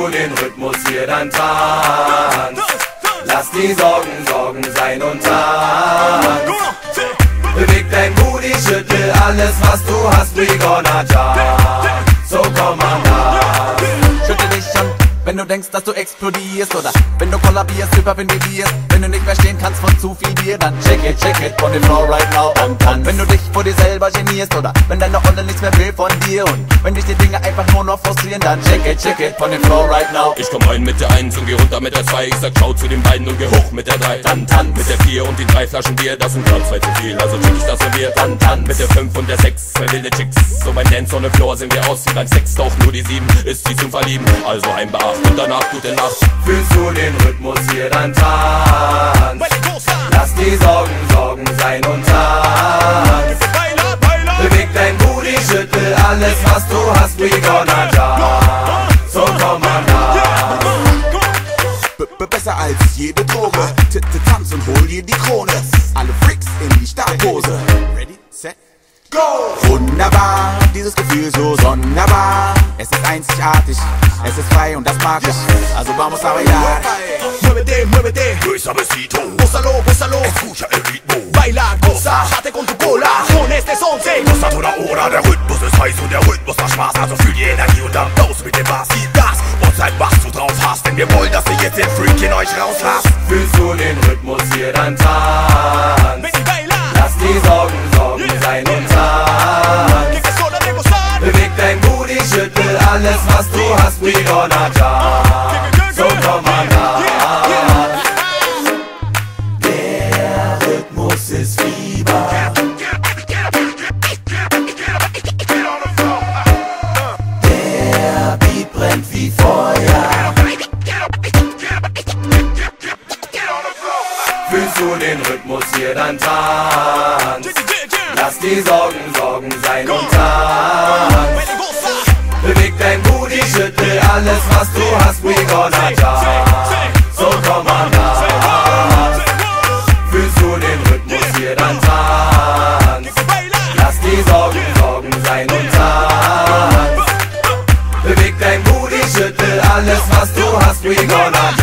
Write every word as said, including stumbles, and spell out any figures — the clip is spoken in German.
du den Rhythmus hier, dann tanz. Lass die Sorgen Sorgen sein und tanz. Beweg dein Booty, schüttel alles was du hast, we gonna jump. So komm an da. Schüttel dich an, wenn du denkst, dass du explodierst. Oder wenn du kollabierst, hyperventilierst. Wenn du nicht verstehen kannst von zu viel Bier, dann check it, check it, on the floor right now und tanz. Wenn du dich vor dir selber genierst. Oder wenn deine Rolle nichts mehr will von dir. Und wenn dich die Dinge einfach nur noch frustrieren, dann check it, check it, on the floor right now. Ich komm rein mit der eins und geh runter mit der zwei. Ich sag ciao zu den beiden und geh hoch mit der drei. Dann tanz mit der vier und die drei Flaschen Bier. Das sind grad zwei zu viel, also check ich das Revier. Dann tanz mit der fünf und der sechs, zwei wilde Chicks. So beim Dance on the floor sehen wir aus wie beim Sex. Doch nur die sieben ist sie zum Verlieben. Also heimbeacht und danach gute Nacht. Fühlst du den Rhythmus hier, dann tanz. Lass die Sorgen Sorgen sein und tanz. Beweg dein Booty, schüttel alles was du hast, we gonna jump. So komm an da. Besser als jede Droge. Titte, tanz und hol dir die Krone. Alle Freaks in die Startpose. Ready, set, go! Wunderbar, dieses Gefühl so sonderbar. Es ist einzigartig, es ist frei und das mag ich. Also vamos a bailar. Muévete, muévete, Muy suavecito, gózalo, gózalo. escucha el ritmo. Baila, goza, jate con tu cola. Con este son, sí. Das hat oder oder, der Rhythmus ist heiß und der Rhythmus macht Spaß. Also fühl die Energie und dann Applaus mit dem Bass. Gib Gas und zeig, was du drauf hast. Denn wir wollen, dass ihr jetzt den Freak in euch rauslasst. Fühlst du den Rhythmus hier, dann tanz. Lass die Sorgen Sorgen sein und tanz. Beweg dein Booty, schüttel alles was du hast, we gonna jump. So komm an da. Der Rhythmus ist Fieber. Der Beat brennt wie Feuer. Fühlst du den Rhythmus hier, dann tanz. Lass die Sorgen Sorgen sein und tanz. Beweg dein Booty, schüttel alles was du hast, we gonna jump. So komm an da. Fühlst du den Rhythmus hier, dann tanz. Lass die Sorgen Sorgen sein und tanz. Beweg dein Booty, schüttel alles was du hast, we gonna jump.